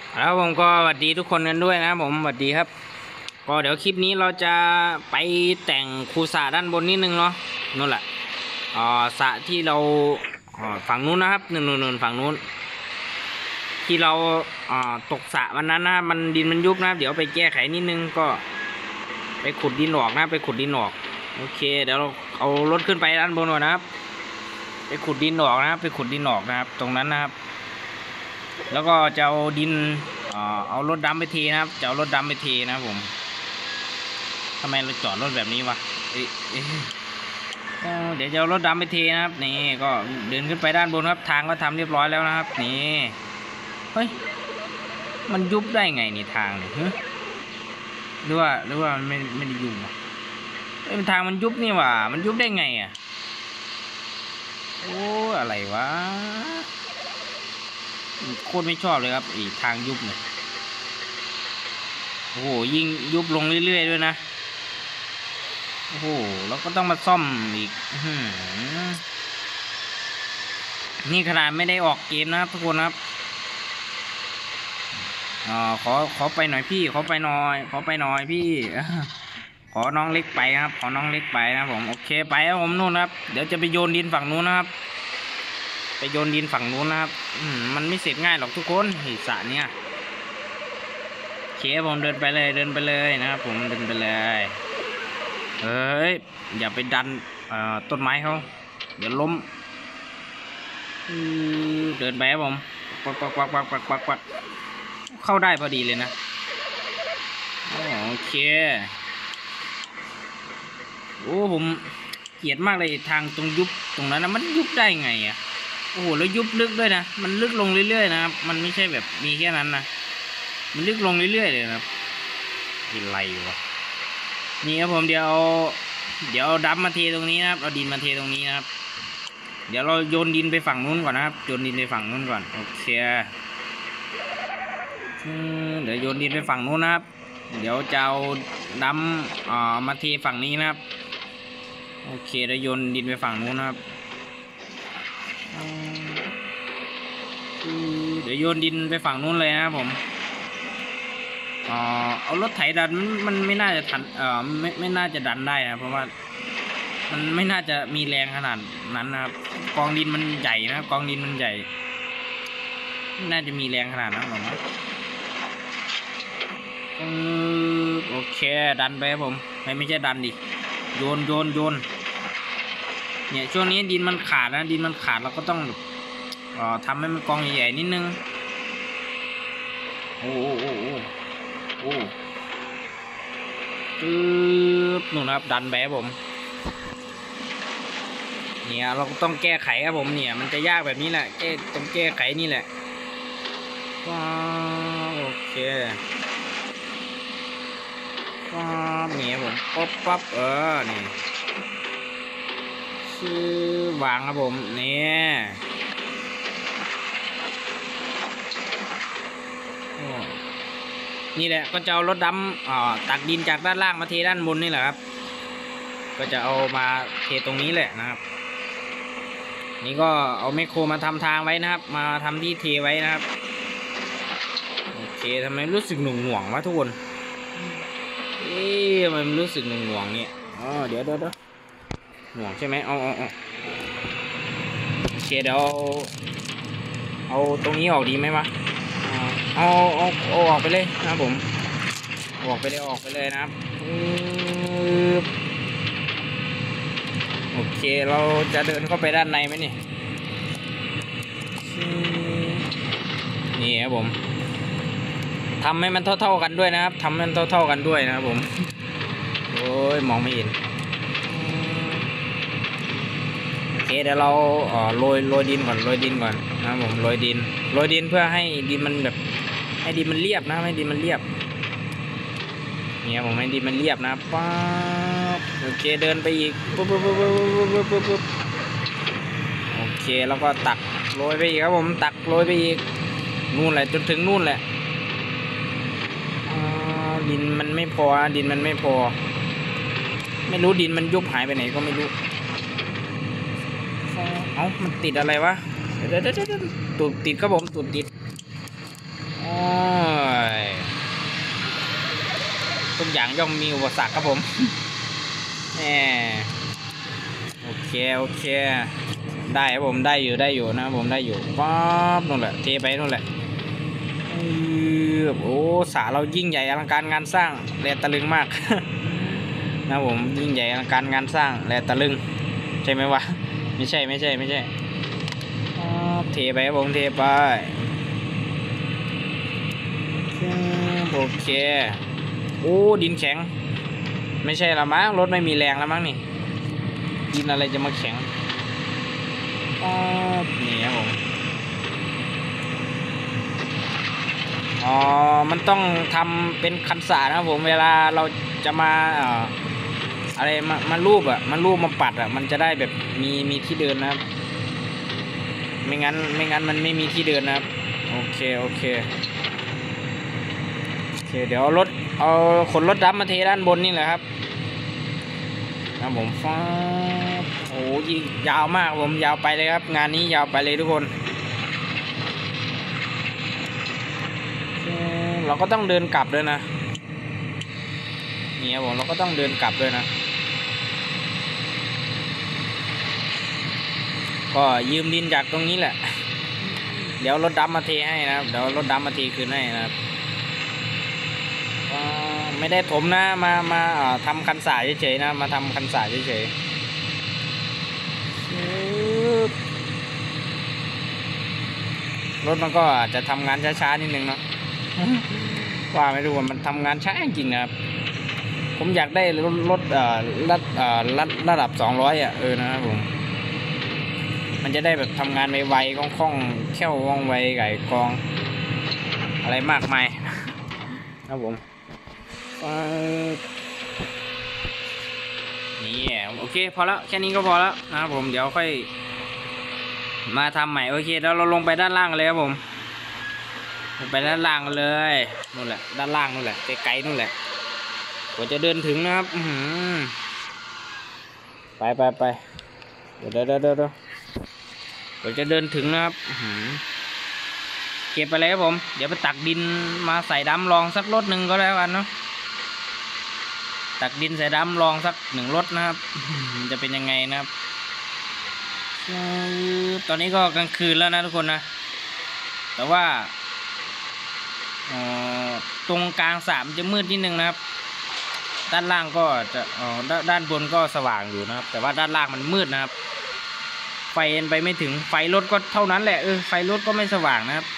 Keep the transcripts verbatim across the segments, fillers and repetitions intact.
แล้วผมก็สวัสดีทุกคนกันด้วยนะผมสวัสดีครับก็เดี๋ยวคลิปนี้เราจะไปแต่งคูสระด้านบนนิดนึงเนาะนู่นแหละอ่าสระที่เราฝั่งนู้นนะครับนู่นๆฝั่งนู้นที่เราตกสระวันนั้นนะมันดินมันยุบนะเดี๋ยวไปแก้ไขนิดนึงก็ไปขุดดินออกนะไปขุดดินออกโอเคเดี๋ยวเราเอารถขึ้นไปด้านบนก่อนนะครับไปขุดดินออกนะครับไปขุดดินออกนะครับตรงนั้นนะครับแล้วก็จะเอาดินเอารถดำไปเทนะครับจะเอารถดำไปเทนะครับผมทำไมเราจอดรถแบบนี้วะเอ๊ะเดี๋ยวจะเอารถดำไปเทนะครับนี่ก็เดินขึ้นไปด้านบนครับทางก็ทำเรียบร้อยแล้วนะครับนี่เฮ้ยมันยุบได้ไงนี่ทางนี่หรือว่าหรือว่ามันไม่ไม่ได้ยุบอ่ะเอ้ยทางมันยุบนี่หว่ามันยุบได้ไงอ่ะโอ้อะไรวะโคตรไม่ชอบเลยครับอีทางยุบเนี่ยโอ้โหยิ่งยุบลงเรื่อยๆด้วยนะโอ้โหแล้วก็ต้องมาซ่อมอีกนี่ขนาดไม่ได้ออกเกมนะครับทุกคนครับอ๋อขอขอไปหน่อยพี่ขอไปหน่อยขอไปหน่อยพี่ขอน้องเล็กไปครับขอน้องเล็กไปนะผมโอเคไปครับผมนู่นครับเดี๋ยวจะไปโยนดินฝั่งนู้นนะครับไปโยนดินฝั่งนู้นนะครับมันไม่เสร็จง่ายหรอกทุกคนหิสระเนี่ยเคผมเดินไปเลยเดินไปเลยนะครับผมเดินไปเลยเฮ้ยอย่าไปดันต้นไม้เขาเดี๋ยวล้มเดินไปครับผมปักปักปักปักปักปักปักเข้าได้พอดีเลยนะโอเคโอ้ผมเกลียดมากเลยทางตรงยุบตรงนั้นนะมันยุบได้ไงอ่ะโอ้โหแล้วยุบลึกด้วยนะมันลึกลงเรื่อยๆนะครับมันไม่ใช่แบบมีแค่นั้นนะมันลึกลงเรื่อยๆเลยนะครับอะไรวะนี่ครับผมเดี๋ยวเดี๋ยวดับมาเทตรงนี้นะครับเอาดินมาเทตรงนี้นะครับเดี๋ยวเราโยนดินไปฝั่งนู้นก่อนนะครับโยนดินไปฝั่งนู้นก่อนโอเคเดี๋ยวโยนดินไปฝั่งนู้นนะครับเดี๋ยวจะเอาดัมอ่ามาเทฝั่งนี้นะครับโอเคเดี๋ยวโยนดินไปฝั่งนู้นนะครับเดี๋ยวโยนดินไปฝั่งนู้นเลยนะครับผมเอ่อเอารถไถดันมันไม่น่าจะทันเอ่อไม่ไม่น่าจะดันได้นะเพราะว่ามันไม่น่าจะมีแรงขนาดนั้นนะครับกองดินมันใหญ่นะกองดินมันใหญ่ไม่น่าจะมีแรงขนาดนั้นหรอกนะโอเคดันไปครับผมไม่ไม่ใช่ดันดิโยนโยนโยนเนี่ยช่วงนี้ดินมันขาดนะดินมันขาดเราก็ต้องเอ่อทำให้มันกองใหญ่ๆนิดนึงโอ้โอ้โอ้โอ้โอ้ปึ๊บนู่นครับดันไปครับผมเนี่ยเราต้องแก้ไขครับผมเนี่ยมันจะยากแบบนี้แหละแก้ต้องแก้ไขนี่แหละว้าวโอเคว้าวเนี่ยผมป๊อปป๊อปเออนี่ชื่อวางครับผมเนี่ยนี่แหละก็จะเอารถดำอ่าตักดินจากด้านล่างมาเทด้านบนนี่แหละครับก็จะเอามาเทตรงนี้แหละนะครับนี่ก็เอาแมคโครมาทำทางไว้นะครับมาทำที่เทไว้นะครับโอเคทำไมรู้สึกหน่วงหน่วงวะทุกคนเอ๊ะมันรู้สึกหน่วงหน่วงเนี่ยอ๋อเดี๋ยวเดี๋ยวหน่วงใช่ไหมเอาเอาเอาโอเคเดี๋ยวเอาตรงนี้ออกดีไหมวะเอาเอาเอาออกไปเลยนะครับผมออกไปเลยออกไปเลยนะครับโอเคเราจะเดินเข้าไปด้านในไหมนี่นี่ครับผมทำให้มันเท่าๆกันด้วยนะครับทำให้มันเท่าๆกันด้วยนะครับผมโอ้ยมองไม่เห็นโอเคเดี๋ยวเราโรยโรยดินก่อนโรยดินก่อนนะครับผมโรยดินโรยดินเพื่อให้ดินมันแบบให้ดินมันเรียบนะให้ดินมันเรียบเนี่ยผมให้ดินมันเรียบนะป๊าบโอเคเดินไปอีกปุ๊บปุ๊บปุ๊บปุ๊บปุ๊บปุ๊บโอเคแล้วก็ตักโรยไปอีกครับผมตักโรยไปอีกนู่นแหละจนถึงนู่นแหละดินมันไม่พอดินมันไม่พอไม่รู้ดินมันยุบหายไปไหนก็ไม่รู้เอ้ามันติดอะไรวะเดี๋ยวเดี๋ยวตูดติดครับผมตูดติดอ๋อกอย่างย่อมมีอุปสรรคครับผมแหมโอเคโอเคได้ครับผมได้อยู่ได้อยู่นะผมได้อยู่ป๊อปนู่นแหละเทไปนู่นแหละโอ้สาเรายิ่งใหญ่อลังการงานสร้างแลตะลึงมาก นะผมยิ่งใหญ่อลังการงานสร้างแลตะลึงใช่ไหมวะไม่ใช่ไม่ใช่ไม่ใช่เทไปครับผมเทไปโอเคโอ้ดินแข็งไม่ใช่ละมั้งรถไม่มีแรงแล้วมั้งนี่ดินอะไรจะมาแข็งนี่ครับผมอ๋อมันต้องทำเป็นคันสานะครับผมเวลาเราจะมาเอ่ออะไรมามารูปอ่ะมันรูปมาปัดอ่ะมันจะได้แบบมีมีที่เดินนะครับไม่งั้นไม่งั้นมันไม่มีที่เดินนะครับโอเคโอเคโอเคเดี๋ยวรถเอาขนรถดำมาเทด้านบนนี่แหละครับนะผมฟ้าโอ้ยยาวมากผมยาวไปเลยครับงานนี้ยาวไปเลยทุกคนเราก็ต้องเดินกลับด้วยนะนี่ครับผมเราก็ต้องเดินกลับด้วยนะก็ยืมดินจากตรงนี้แหละเดี๋ยวรถดำมาเทให้นะครับเดี๋ยวรถดำมาเทคืนให้นะครับไม่ได้ถมนะมามาทำคันสายเฉยๆนะมาทำคันสายเฉยๆรถมันก็อาจจะทำงานช้าๆนิดนึงเนาะว่าไม่รู้ว่ามันทำงานช้าจริงๆนะครับผมอยากได้รถรถเอ่อระเอ่อระระดับสองร้อยอ่ะเออนะครับผมมันจะได้แบบทำงานไวๆคล่องๆแค่วว่องไวไก่กองอะไรมากมายครับผมนี่โอเคพอแล้วแค่นี้ก็พอแล้วนะครับผมเดี๋ยวค่อยมาทำใหม่โอเคแล้วเราลงไปด้านล่างเลยครับผมลงไปด้านล่างเลยนู่นแหละด้านล่างนู่นแหละไกลๆนู่นแหละกว่าจะเดินถึงนะครับไปไปไปเดี๋ยวเดี๋ยวเดี๋ยวเดี๋ยวกว่าจะเดินถึงนะครับเก็บไปเลยครับผมเดี๋ยวไปตักดินมาใส่ดำลองสักรถหนึ่งก็แล้วกันเนาะตักดินใส่ดำลองสักหนึ่งรถนะครับจะเป็นยังไงนะครับตอนนี้ก็กลางคืนแล้วนะทุกคนนะแต่ว่าตรงกลางสามจะมืดนิดนึงนะครับด้านล่างก็จะอ๋อด้านบนก็สว่างอยู่นะครับแต่ว่าด้านล่างมันมืดนะครับไฟไปไม่ถึงไฟรถก็เท่านั้นแหละเออไฟรถก็ไม่สว่างนะครับ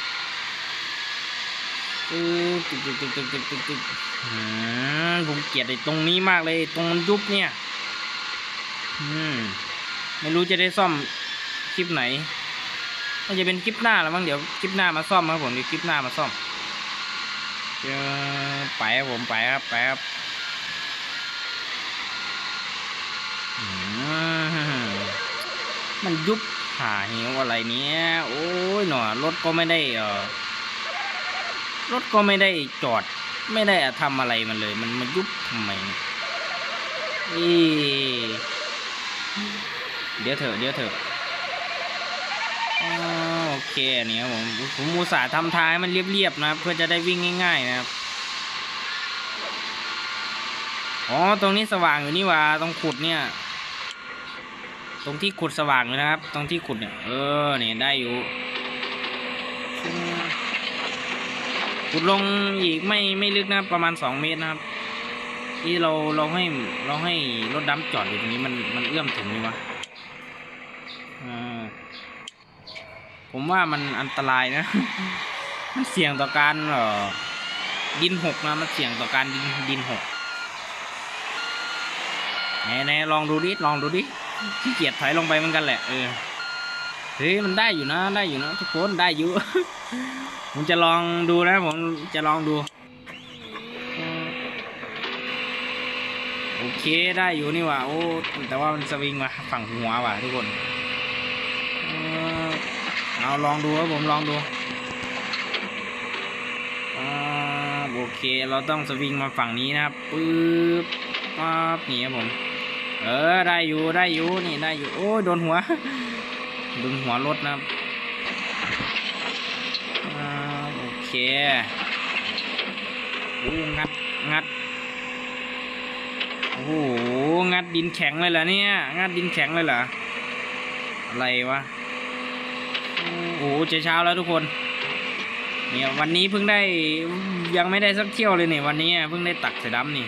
เออตึกตึกตึกตึกตึกตึกตึกผมเกลียดไอ้ตรงนี้มากเลยตรงมันยุบเนี่ยอืมไม่รู้จะได้ซ่อมคลิปไหนน่าจะเป็นคลิปหน้าแล้วมั้งเดี๋ยวคลิปหน้ามาซ่อมครับผมเดี๋ยวคลิปหน้ามาซ่อมเดี๋ยวไปครับผมไปครับไปครับมันยุบหาเหวอะไรเนี้ยโอ้ยหนอรถก็ไม่ได้เออรถก็ไม่ได้จอดไม่ได้ทำอะไรมันเลยมันมันยุบทำไมอีเดี๋ยวเถอะเดี๋ยวเถอะโอเคนี่ครับผมผมอุตส่าห์ทำทางให้มันเรียบๆนะครับเพื่อจะได้วิ่งง่ายๆนะครับอ๋อตรงนี้สว่างอยู่นี่ว่าตรงขุดเนี่ยตรงที่ขุดสว่างเลยนะครับตรงที่ขุดเนี่ยเออเนี่ยได้อยู่ขุดลงอีกไม่ไม่ลึกนะประมาณสองเมตรนะครับที่เราเราให้เราให้รถดำจอดอยู่ตรงนี้มันมันเอื้อมถึงไหมวะอ่าผมว่ามันอันตรายนะ มันเสี่ยงต่อการเอ่อดินหกนะมันเสี่ยงต่อการดินดินหกไหนไหนลองดูดิลองดูดิขี้เกียจถอยลงไปเหมือนกันแหละเออเฮ้ยมันได้อยู่นะได้อยู่นะทุกคนได้อยู่ ผมจะลองดูนะผมจะลองดูโอเคได้อยู่นี่ว่ะโอ้แต่ว่ามันสวิงมาฝั่งหัวว่ะทุกคนเอาลองดูครับผมลองดูโอเคเราต้องสวิงมาฝั่งนี้นะครับปึ๊บปั๊บนี่ครับผมเออได้อยู่ได้อยู่นี่ได้อยู่โอ้ยโดนหัวโดนหัวรถนะครับโอเคโอ้งัดงัดโอ้โหงัดดินแข็งเลยเหรอเนี่ยงัดดินแข็งเลยเหรออะไรวะโอ้โหเช้าแล้วทุกคนเนี่ยวันนี้เพิ่งได้ยังไม่ได้สักเที่ยวเลยเนี่ยวันนี้เพิ่งได้ตักใส่ดำนี่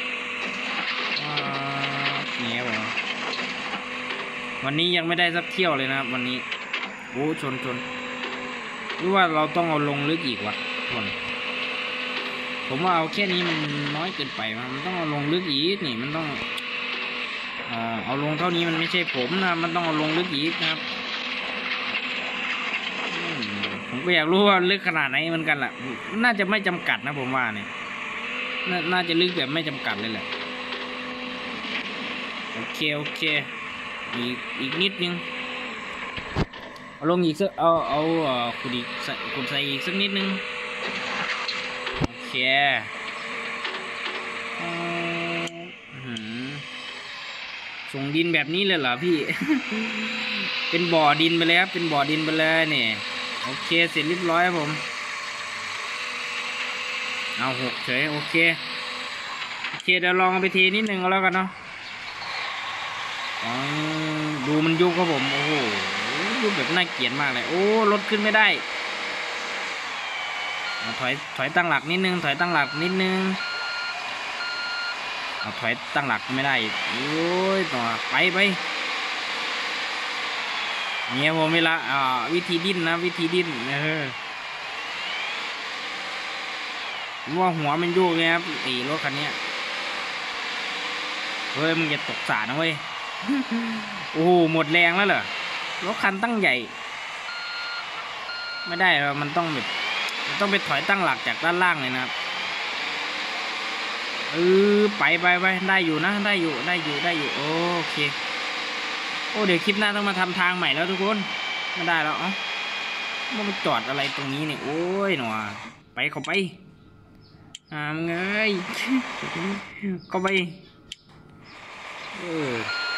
เนี่ยผมวันนี้ยังไม่ได้สักเที่ยวเลยนะครับวันนี้โอ้ชนชนหรือว่าเราต้องเอาลงลึกอีกวะคนผมว่าเอาแค่นี้มันน้อยเกินไปมันต้องเอาลงลึกอีกนี่มันต้องเอาลงเท่านี้มันไม่ใช่ผมนะมันต้องเอาลงลึกอีกนะครับผมก็อยากรู้ว่าลึกขนาดไหนเหมือนกันแหละน่าจะไม่จำกัดนะผมว่าเนี่ยน่าจะลึกแบบไม่จำกัดเลยแหละโอเคโอเคอีกอีกนิดนึงเอาลงอีกสักเอาเอาขุดอีกขุดใส่อีกสักนิดนึงโอเคส่งดินแบบนี้เลยเหรอพี่ เป็นบ่อดินไปเลยครับเป็นบ่อดินไปเลยเนี่ยโอเคเสร็จเรียบร้อยครับผมเอาหกเฉยโอเคโอเคเดี๋ยวลองเอาไปเทนิดนึงก็แล้วกันเนาะดูมันยุบครับผมโอ้โหยุบแบบน่าเกลียดมากเลยโอ้รถขึ้นไม่ได้ถอยถอยตั้งหลักนิดนึงถอยตั้งหลักนิดนึงเอาถอยตั้งหลักไม่ได้โอ้ยต่อไปไปเนี่ยผมเวลาอ่าวิธีดิ้นนะวิธีดิ้นเออว่าหัวมันโยกไงครับตีรถคันนี้เฮ้ยมึงจะตกสานะเว้ยโอ้โหหมดแรงแล้วเหรอรถคันตั้งใหญ่ไม่ได้เรามันต้องแบบต้องไปถอยตั้งหลักจากด้านล่างเลยนะครับเออไปไปไปได้อยู่นะได้อยู่ได้อยู่ได้อยู่โอเคโอ้เดี๋ยวคลิปหน้าต้องมาทำทางใหม่แล้วทุกคนไม่ได้แล้วเอ้ามันมาจอดอะไรตรงนี้เนี่ยโอ้ยหนอไปเข้าไปอ่ามึงเอ้ยเข้าไปเออ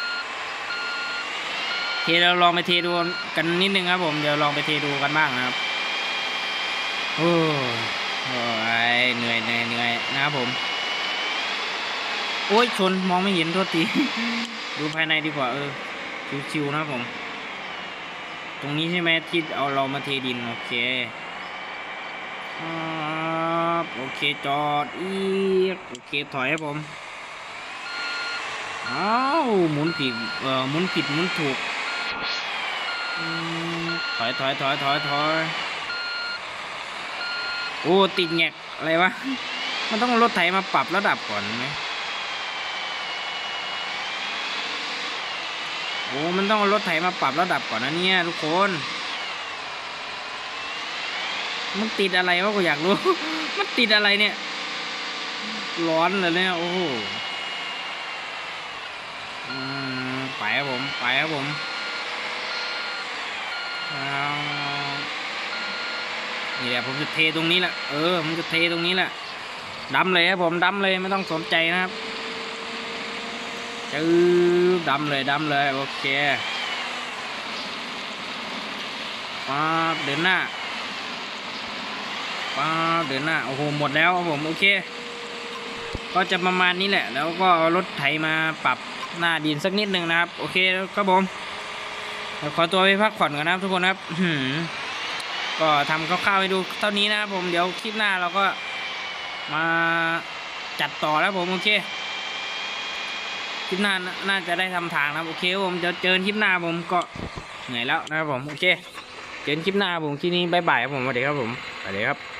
เทเราลองไปเทดูกันนิดนึงครับผมเดี๋ยวลองไปเทดูกันบ้างนะครับโอ้ยเหนื่อยเหนื่อยเหนื่อยนะครับผมโอ้ยชนมองไม่เห็นโทษทีดูภายในดีกว่าเออชิวๆนะผมตรงนี้ใช่ไหมที่เอาเรามาเทดินโอเคครับโอเคจอดอีกโอเคถอยครับผมอ้าวหมุนผิดเอ่อหมุนผิดหมุนถูกถอยถอยถอยถอยถอยโอ้ติดแงกอะไรวะมันต้องรถไถมาปรับระดับก่อนไหมโอ้มันต้องเอารถไถมาปรับระดับก่อนนะเนี่ยทุกคนมันติดอะไรวะกูอยากรู้ มันติดอะไรเนี่ยร้อนเลยเนี่ยโอ้โหไปครับผมไปครับผมนี่แหละผมจะเทตรงนี้แหละเออผมจะเทตรงนี้แหละดำเลยครับผมดำเลยไม่ต้องสนใจนะครับจื้อดำเลยดำเลยโอเคป๊าบเดินหน้าป๊าบเดินหน้าโอ้โหหมดแล้วครับผมโอเคก็จะประมาณนี้แหละแล้วก็เอารถไถมาปรับหน้าดินสักนิดหนึ่งนะครับโอเคครับผมขอตัวไปพักผ่อนก่อนนะครับทุกคนครับก็ทำคร่าวๆให้ดูเท่านี้นะครับผมเดี๋ยวคลิปหน้าเราก็มาจัดต่อแล้วผมโอเคคลิปหน้าน่าจะได้ทำทางนะโอเคผมจะเจอคลิปหน้าผมก็เหนื่อยแล้วนะครับผมโอเคเจอคลิปหน้าผมคลิปนี้บายบายครับผมสวัสดีครับผมสวัสดีครับ